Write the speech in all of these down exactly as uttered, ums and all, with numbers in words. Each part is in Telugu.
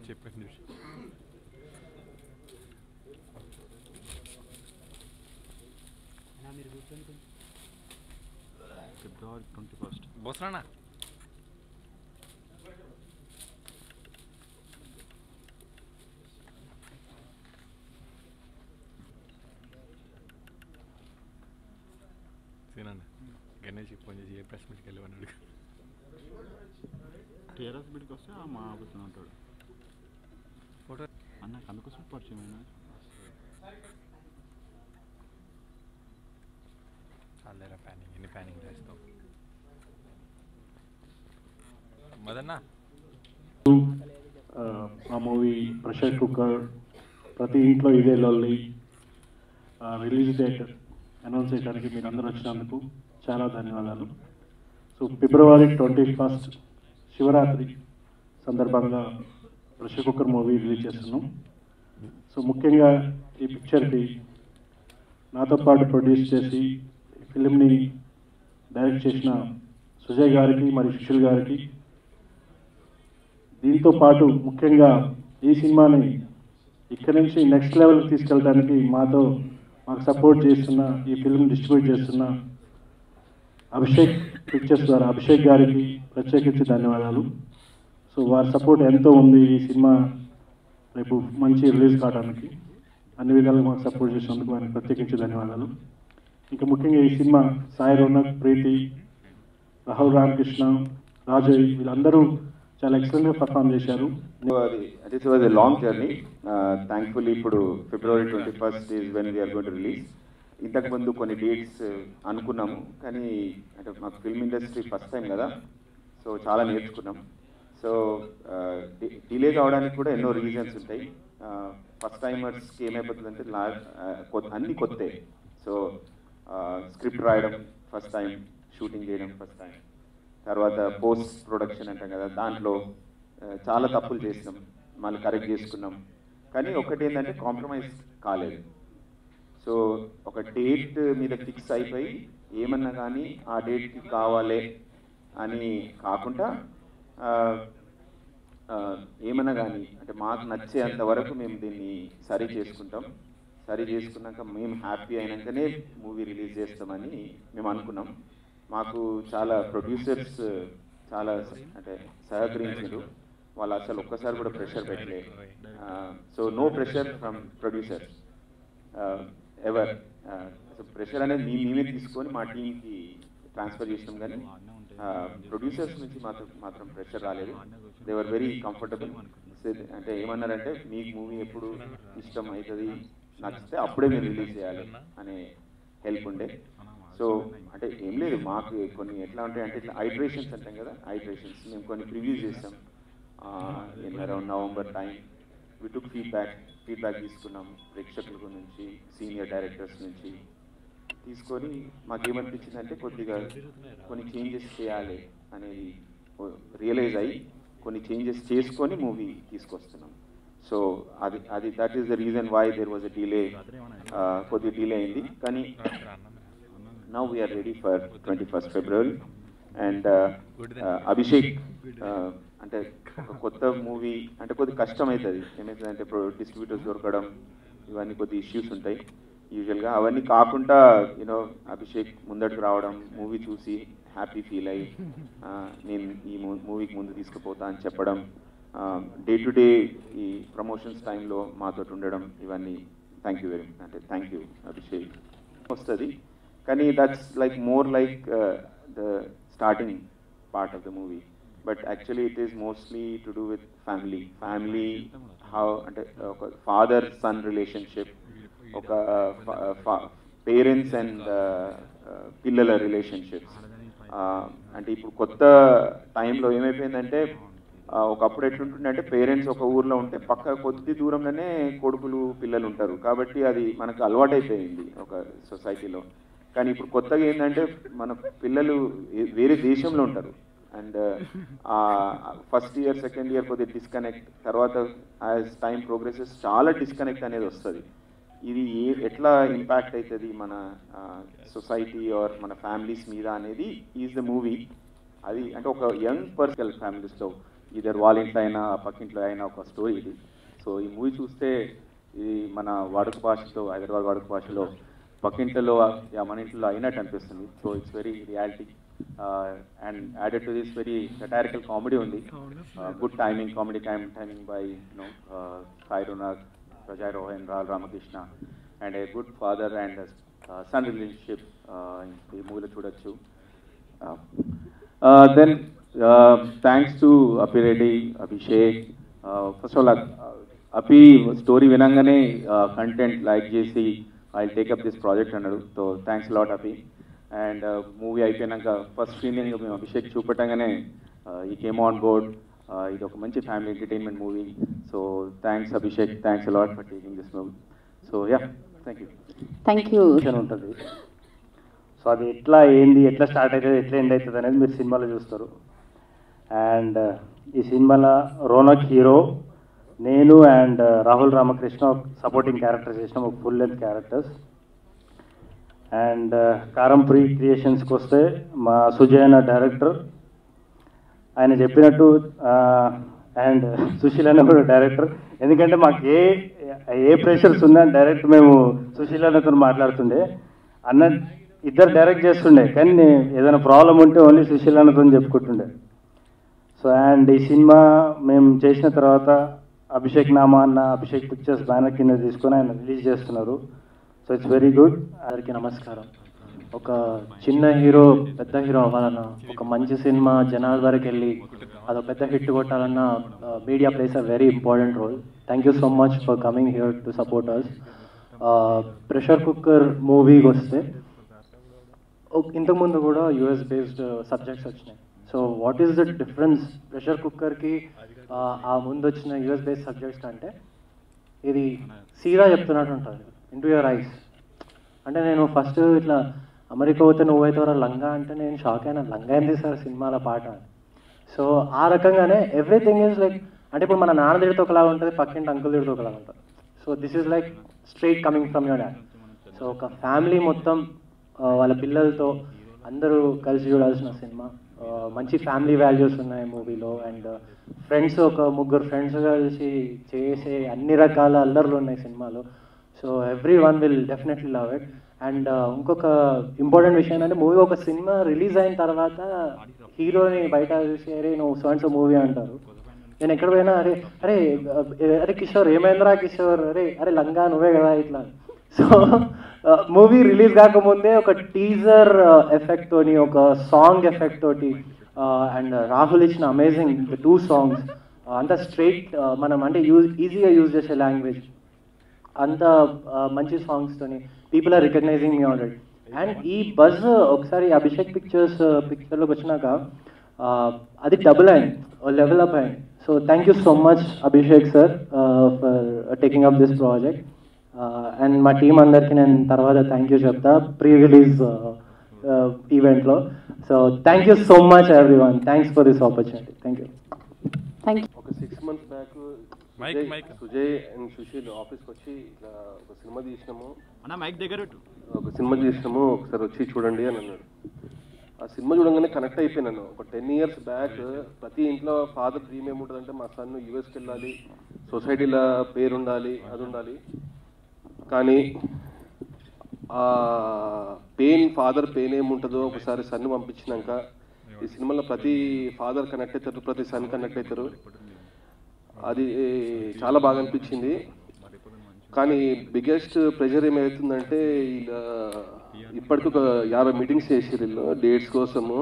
చెప్పండి. ఫిబ్రవరి ట్వంటీ ఫస్ట్ బోసరానా సీనన్న గణేష్ ఫోన్ చేసి ఏ ప్రెస్ మీట్కి వెళ్ళమన్నాడు. టీఆర్ఎస్ బిడ్కి వస్తే మా ఆఫీస్లో ఉంటాడు. ఫోటో అన్న అందుకోసం పరిచయం అయినా చాలేరా ప్యానింగ్ ఎన్ని ప్యానింగ్ చేస్తాం మదన్న. ఆ మూవీ ప్రెషర్ కుక్కర్ ప్రతి ఇంట్లో ఇదే లొల్లి రిలీజ్ డేట్ అనౌన్స్ చేయడానికి మీరు అందరూ వచ్చినందుకు చాలా ధన్యవాదాలు. So February twenty first Shivaratri సందర్భంగా ప్రెషర్ కుక్కర్ మూవీ రిలీజ్ చేస్తున్నాం. సో ముఖ్యంగా ఈ పిక్చర్కి నాతో పాటు ప్రొడ్యూస్ చేసి ఫిలింని డైరెక్ట్ చేసిన సుజయ్ గారికి మరియు సుశీల్ గారికి, దీంతో పాటు ముఖ్యంగా ఈ సినిమాని ఇక్కడి నుంచి నెక్స్ట్ లెవెల్కి తీసుకెళ్ళడానికి మాతో మాకు సపోర్ట్ చేస్తున్న, ఈ ఫిల్మ్ డిస్ట్రిబ్యూట్ చేస్తున్న అభిషేక్ పిక్చర్స్ ద్వారా అభిషేక్ గారికి ప్రత్యేకించి ధన్యవాదాలు. సో వారి సపోర్ట్ ఎంతో ఉంది ఈ సినిమా రేపు మంచి రిలీజ్ కావడానికి. అన్ని విధాలుగా మాకు సపోర్ట్ చేసినందుకు వారికి ప్రత్యేకించి ధన్యవాదాలు. ఇంకా ముఖ్యంగా ఈ సినిమా సాయి రోనక్, ప్రీతి, రాహుల్ రామకృష్ణ, రాజయ్ వీళ్ళందరూ చాలా ఎక్సలెంట్గా పర్ఫామ్ చేశారు. This was a long journey. Uh, thankfully, ఇప్పుడు February twenty first is when we are going to release. ఇంతకుముందు కొన్ని డేట్స్ అనుకున్నాము, కానీ అంటే మాకు ఫిల్మ్ ఇండస్ట్రీ ఫస్ట్ టైం కదా, సో చాలా నేర్చుకున్నాం. సో డిలే కావడానికి కూడా ఎన్నో రీజన్స్ ఉంటాయి. ఫస్ట్ టైమర్స్కి ఏమైపోతుందంటే లా అన్ని కొత్తే. సో స్క్రిప్ట్ రాయడం ఫస్ట్ టైం, షూటింగ్ చేయడం ఫస్ట్ టైం, తర్వాత పోస్ట్ ప్రొడక్షన్ అంటాం కదా, దాంట్లో చాలా తప్పులు చేసినాం, మళ్ళీ కరెక్ట్ చేసుకున్నాం. కానీ ఒకటి ఏంటంటే కాంప్రమైజ్ కాలేదు. సో ఒక డేట్ మీద ఫిక్స్ అయిపోయి ఏమన్నా కానీ ఆ డేట్కి కావాలి అని కాకుండా ఏమన్నా కానీ అంటే మాకు నచ్చేంత వరకు మేము దీన్ని సరి చేసుకుంటాం. సరి చేసుకున్నాక మేము హ్యాపీ అయినాకనే మూవీ రిలీజ్ చేస్తామని మేము అనుకున్నాం. మాకు చాలా ప్రొడ్యూసర్స్ చాలా అంటే సహకరించారు. వాళ్ళు అసలు ఒక్కసారి కూడా ప్రెషర్ పెట్టలేదు. So no pressure from producers ever. Pressure అనేది మీ మేమే తీసుకొని మా టీంకి ట్రాన్స్ఫర్ చేసినాం, కానీ ప్రొడ్యూసర్స్ నుంచి మాత్రం మాత్రం ప్రెషర్ రాలేదు. They were very comfortable. అంటే ఏమన్నారంటే మీకు మూవీ ఎప్పుడు ఇష్టం అవుతుంది, నచ్చితే అప్పుడే మీరు రిలీజ్ చేయాలి అనే హెల్ప్ ఉండే. సో అంటే ఏం లేదు, మాకు కొన్ని ఎట్లా ఉంటాయి అంటే ఇట్లా ఐటరేషన్స్ అంటాం కదా, ఐటరేషన్స్ మేము కొన్ని ప్రివ్యూస్ చేస్తాం in around November time. We took feedback feedback తీసుకున్నాం ప్రేక్షకుల నుంచి, సీనియర్ డైరెక్టర్స్ నుంచి తీసుకొని మాకేమనిపించింది అంటే కొద్దిగా కొన్ని చేంజెస్ చేయాలి అనేది రియలైజ్ అయ్యి కొన్ని చేంజెస్ చేసుకొని మూవీ తీసుకొస్తున్నాం. సో అది అది that is the reason why there was a delay. కొద్దిగా డిలే అయింది, కానీ now we are ready for twenty-first February. And uh, uh, Abhishek uh, అంటే ఒక కొత్త మూవీ అంటే కొద్దిగా కష్టం అవుతుంది. ఏమవుతుందంటే ఇప్పుడు డిస్ట్రిబ్యూటర్స్ దొరకడం ఇవన్నీ కొద్ది ఇష్యూస్ ఉంటాయి యూజువల్గా. అవన్నీ కాకుండా యూనో అభిషేక్ ముందటికి రావడం, మూవీ చూసి హ్యాపీ ఫీల్ అయ్యి నేను ఈ మూవీకి ముందు తీసుకుపోతా అని చెప్పడం, డే టు డే ఈ ప్రమోషన్స్ టైంలో మాతో ఉండడం, ఇవన్నీ థ్యాంక్ యూ వెరీ మచ్. అంటే థ్యాంక్ యూ అభిషేక్ వస్తుంది. కానీ that's like more like the starting part of the movie, but actually it is mostly to do with family. Family how అంటే ఒక ఫాదర్ సన్ రిలేషన్షిప్, ఒక పేరెంట్స్ అండ్ పిల్లల రిలేషన్షిప్స్. అంటే ఇప్పుడు కొత్త టైంలో ఏమైపోయిందంటే ఒకప్పుడు ఎట్లుంటుండే అంటే పేరెంట్స్ ఒక ఊర్లో ఉంటే పక్క కొద్ది దూరంలోనే కొడుకులు పిల్లలు ఉంటారు, కాబట్టి అది మనకు అలవాటైపోయింది ఒక సొసైటీలో. కానీ ఇప్పుడు కొత్తగా ఏంటంటే మన పిల్లలు వేరే దేశంలో ఉంటారు, and first year second year కొద్దిగా డిస్కనెక్ట్, తర్వాత యాజ్ టైం ప్రోగ్రెసెస్ చాలా డిస్కనెక్ట్ అనేది వస్తుంది. ఇది ఏ ఎట్లా ఇంపాక్ట్ అవుతుంది మన సొసైటీ ఆర్ మన ఫ్యామిలీస్ మీద అనేది ఈజ్ ద మూవీ. అది అంటే ఒక యంగ్ పర్సనల్ ఫ్యామిలీస్లో ఇద్దరు వాళ్ళ ఇంట్లో అయినా పక్కింట్లో అయినా ఒక స్టోరీ ఇది. సో ఈ మూవీ చూస్తే ఇది మన వాడుక భాషతో, హైదరాబాద్ వాడుక భాషలో పక్కింట్లో మన ఇంట్లో అయినట్టు అనిపిస్తుంది. So it's very reality and added to this very satirical comedy ఉంది. Good timing, comedy time timing by you know Sai Ronak, Prajay Rohan, Rahul Ramakrishna and a good father and son relationship ఈ మూవీలో చూడొచ్చు. Then thanks to Appireddy, Abhishek. First of all Appi story వినంగానే కంటెంట్ లైక్ చేసి ఐ టేకప్ దిస్ ప్రాజెక్ట్ అన్నాడు. So thanks lot Appi. And movie అయిపోయినాక ఫస్ట్ స్క్రీనింగ్ మేము అభిషేక్ చూపెట్టగానే ఈ కేమ్ ఆన్ బోర్డ్. ఇది ఒక మంచి family entertainment movie. So thanks Abhishek, thanks lot for taking this movie. So yeah, thank you. Thank you. ఉంటుంది. సో అది ఎట్లా ఏంది, ఎట్లా స్టార్ట్ అవుతుంది, ఎట్లా ఎండ్ అవుతుంది అనేది మీరు సినిమాలో చూస్తారు. అండ్ ఈ సినిమాలో రోనక్ హీరో, నేను and Rahul Ramakrishna supporting characters చేసినాం, ఒక full length characters. And Karampuri క్రియేషన్స్కి వస్తే మా సుజయ్ అన్న డైరెక్టర్, ఆయన చెప్పినట్టు అండ్ సుశీల్ అన్న కూడా డైరెక్టర్. ఎందుకంటే మాకు ఏ ఏ ప్రెషర్స్ ఉన్నా డైరెక్ట్ మేము సుశీల్ అన్నతో మాట్లాడుతుండే. అన్న ఇద్దరు డైరెక్ట్ చేస్తుండే, కానీ ఏదైనా ప్రాబ్లం ఉంటే ఓన్లీ సుశీల్ అన్నతో చెప్పుకుంటుండే. సో అండ్ ఈ సినిమా మేము చేసిన తర్వాత అభిషేక్ నామా అన్న అభిషేక్ పిక్చర్స్ బ్యానర్ కింద తీసుకొని ఆయన రిలీజ్ చేస్తున్నారు. So it's very good. అందరికీ నమస్కారం. ఒక చిన్న హీరో పెద్ద హీరో అవ్వాలన్నా, ఒక మంచి సినిమా జనాల వరకు వెళ్ళి అదొక పెద్ద హిట్ కొట్టాలన్నా media plays a very important role. Thank you so much for coming here to support us. Pressure cooker మూవీకి వస్తే ఇంతకుముందు కూడా యూఎస్ బేస్డ్ సబ్జెక్ట్స్ వచ్చినాయి. So what is the difference pressure కుక్కర్కి ఆ ముందు వచ్చిన యూఎస్ బేస్డ్ సబ్జెక్ట్స్ కంటే? ఇది సీదా చెప్తున్నట్టు ఉంటుంది, ఇన్ టు యువర్ ఐస్. అంటే నేను ఫస్ట్ ఇట్లా అమెరికా పోతే నువ్వైతే లంగా అంటే నేను షాక్ అయినా, లంగా ఏంది సార్ సినిమాల పాట. సో ఆ రకంగానే ఎవ్రీథింగ్ ఈజ్ లైక్, అంటే ఇప్పుడు మన నాన్న తిడితే ఒకలాగా ఉంటుంది, పక్కింటి అంకుల్ తిడితే ఒకలాగా ఉంటుంది. So this is like straight coming from your dad. So ఒక ఫ్యామిలీ మొత్తం వాళ్ళ పిల్లలతో అందరూ కలిసి చూడాల్సిన సినిమా. మంచి ఫ్యామిలీ వాల్యూస్ ఉన్నాయి మూవీలో. అండ్ ఫ్రెండ్స్, ఒక ముగ్గురు ఫ్రెండ్స్ కలిసి చేసే అన్ని రకాల అల్లర్లు ఉన్నాయి సినిమాలో. So everyone will definitely love it. And ఇంకొక ఇంపార్టెంట్ విషయం ఏంటంటే, మూవీ ఒక సినిమా రిలీజ్ అయిన తర్వాత హీరోని బయట చూసి అరే నువ్వు సో మూవీ అంటారు. నేను ఎక్కడ పోయినా అరే అరే అరే కిషోర్ ఏమైందిరా కిషోర్, అరే అరే లంగా నువ్వే కదా ఇట్లా. సో మూవీ రిలీజ్ కాకముందే ఒక టీజర్ ఎఫెక్ట్ తోని, ఒక సాంగ్ ఎఫెక్ట్ తోటి, అండ్ రాహుల్ ఇచ్చిన అమేజింగ్ టూ సాంగ్స్, అంత స్ట్రైట్ మనం అంటే యూజ్ ఈజీగా యూజ్ చేసే లాంగ్వేజ్, అంత మంచి సాంగ్స్తోని పీపుల్ ఆర్ రికగ్నైజింగ్ మీ ఆల్రెడీ. అండ్ ఈ బజ్ ఒకసారి అభిషేక్ పిక్చర్స్ పిక్చర్లోకి వచ్చినాక అది డబుల్ అయింది, లెవెల్ అప్ అయింది. So thank you so much Abhishek sir for taking up this project. And మా టీం అందరికీ నేను తర్వాత థ్యాంక్ యూ చెప్తా ప్రీ రిలీజ్ ఈవెంట్లో. So thank you so much everyone, thanks for this opportunity. Thank you. Thank you. ఒక six months back mike mike Sujay and Sushil ఆఫీస్కి వచ్చి ఇట్లా ఒక సినిమా తీసినాము అన్న మైక్ దగ్గర ఒక సినిమా తీసినాము ఒకసారి వచ్చి చూడండి అని అన్నాడు. ఆ సినిమా చూడంగానే కనెక్ట్ అయిపోయినాను. ఒక టెన్ ఇయర్స్ బ్యాక్ ప్రతి ఇంట్లో ఫాదర్ డ్రీమ్ ఏముంటుందంటే మా సన్ యూఎస్కి వెళ్ళాలి, సొసైటీలో పేరు ఉండాలి, అది ఉండాలి. కానీ ఆ పెయిన్, ఫాదర్ పెయిన్ ఏముంటుందో ఒకసారి సన్ పంపించినాక ఈ సినిమాలో ప్రతి ఫాదర్ కనెక్ట్ అవుతారు, ప్రతి సన్ కనెక్ట్ అవుతారు. అది చాలా బాగా అనిపించింది. కానీ బిగ్గెస్ట్ ప్రెషర్ ఏమవుతుందంటే ఇలా ఇప్పటికి ఒక యాభై మీటింగ్స్ చేసారు వీళ్ళు డేట్స్ కోసము.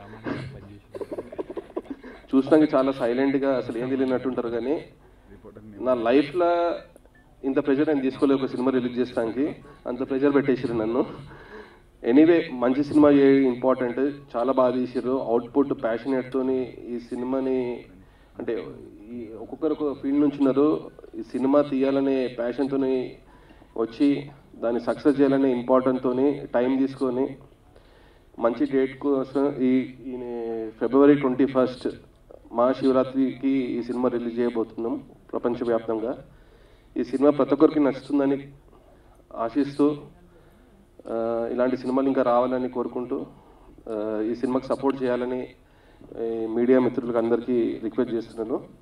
చూసినాక చాలా సైలెంట్గా అసలు ఏం తెలియనట్టుంటారు. కానీ నా లైఫ్లో ఇంత ప్రెషర్ నేను తీసుకోలేదు ఒక సినిమా రిలీజ్ చేస్తానికి, అంత ప్రెషర్ పెట్టేసారు నన్ను. ఎనీవే మంచి సినిమా ఇంపార్టెంట్, చాలా బాగా తీసారు. అవుట్పుట్ ప్యాషనేట్తోని ఈ సినిమాని, అంటే ఈ ఒక్కొక్కరు ఒక ఫీల్డ్ నుంచి ఉన్నారు, ఈ సినిమా తీయాలనే ప్యాషన్తో వచ్చి దాన్ని సక్సెస్ చేయాలనే ఇంపార్టెంట్తో టైం తీసుకొని మంచి డేట్ కోసం ఈ ఫిబ్రవరి ట్వంటీ ఫస్ట్ మహాశివరాత్రికి ఈ సినిమా రిలీజ్ చేయబోతున్నాం ప్రపంచవ్యాప్తంగా. ఈ సినిమా ప్రతి ఒక్కరికి నచ్చుతుందని ఆశిస్తూ ఇలాంటి సినిమాలు ఇంకా రావాలని కోరుకుంటూ ఈ సినిమాకి సపోర్ట్ చేయాలని మీడియా మిత్రులకు అందరికీ రిక్వెస్ట్ చేస్తున్నాను,